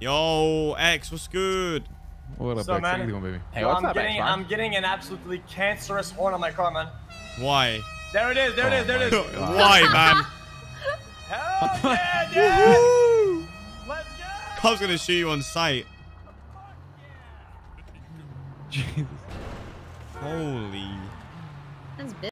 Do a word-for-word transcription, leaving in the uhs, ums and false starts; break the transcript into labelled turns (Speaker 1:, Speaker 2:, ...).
Speaker 1: Yo, X, what's good?
Speaker 2: What up,
Speaker 3: So,
Speaker 2: X? How
Speaker 3: man,
Speaker 2: you doing, baby?
Speaker 4: Hey,
Speaker 3: Yo,
Speaker 4: what's
Speaker 3: I'm
Speaker 4: up,
Speaker 3: getting,
Speaker 4: X, man?
Speaker 3: I'm getting an absolutely cancerous horn on my car, man.
Speaker 1: Why?
Speaker 3: There it is, there it is, there it is.
Speaker 2: Oh my God.
Speaker 1: Why, man?
Speaker 3: Hell yeah, dude! Let's go!
Speaker 1: I was gonna shoot you on sight.
Speaker 2: Jesus.
Speaker 1: Holy.
Speaker 5: That's big.